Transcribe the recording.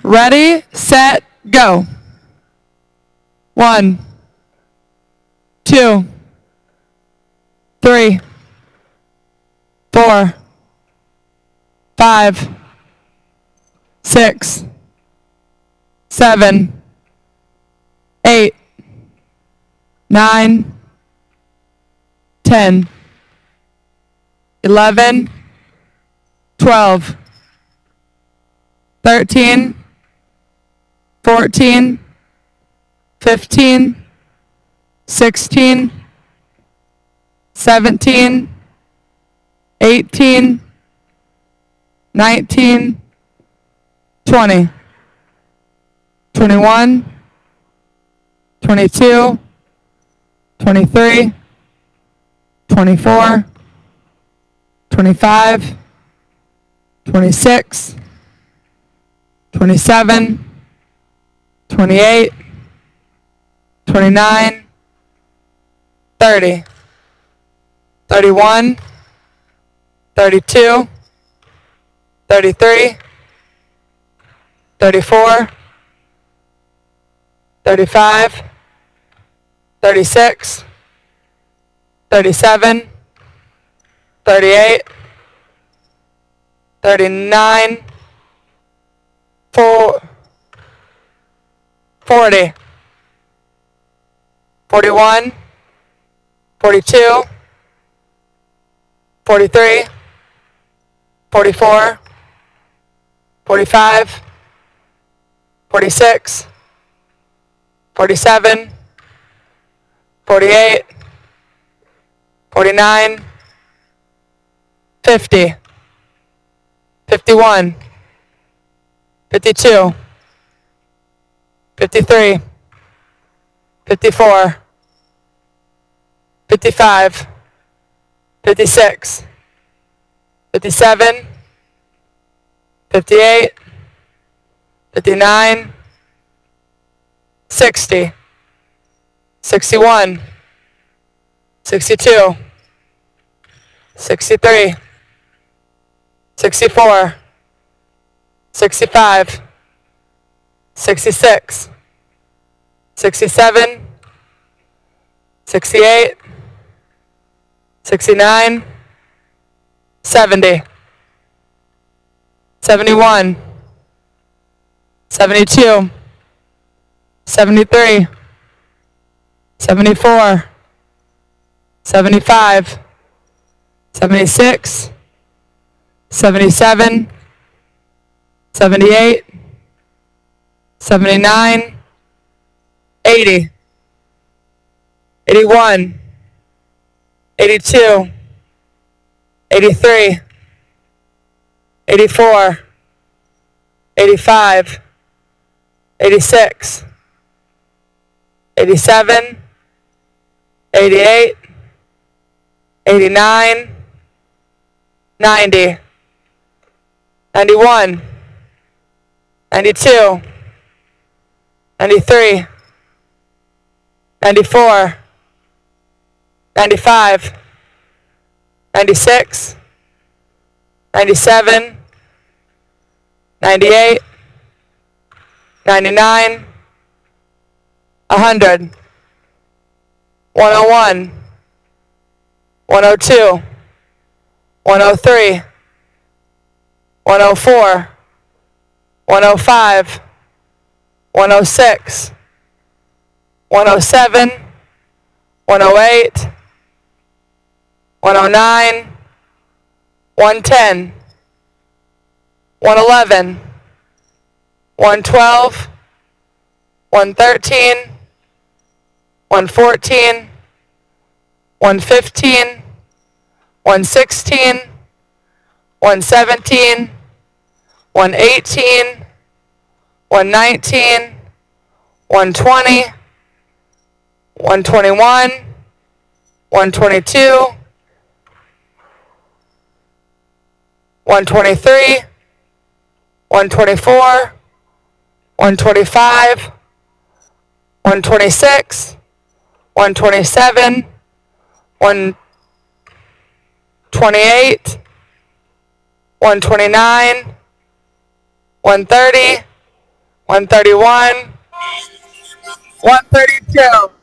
Ready, set, go. 1, 2, 3, 4, 5, 6, 7, 8, 9, 10, 11, 12, 13, 14, 15, 16, 17, 18, 19, 20, 21, 22, 23, 24, 25, 26, 27, 28, 29, 30, 31, 32, 33, 34, 35, 36, 37, 38, 39, 40, 41, 42, 43, 44, 45, 46, 47, 48, 49, 50, 51, 52, 53, 54, 55, 56, 57, 58, 59, 60, 61, 62, 63, 64, 65, 66, 67, 68, 69, 70, 71, 72, 73, 74, 75, 76, 77, 78, 79, 80, 81, 82, 83, 84, 85, 86, 87, 88, 89, 90, 91, 92, 93, 94, 95, 96, 97, 98, 99, 100, 101, 102, 103, 104, 105, 106, 107, 108, 109, 110, 111, 112, 113, 114, 115, 116, 117, 118, 119, 120, 121, 122, 123, 124, 125, 126, 127, 128, 129, 130, 131, 132.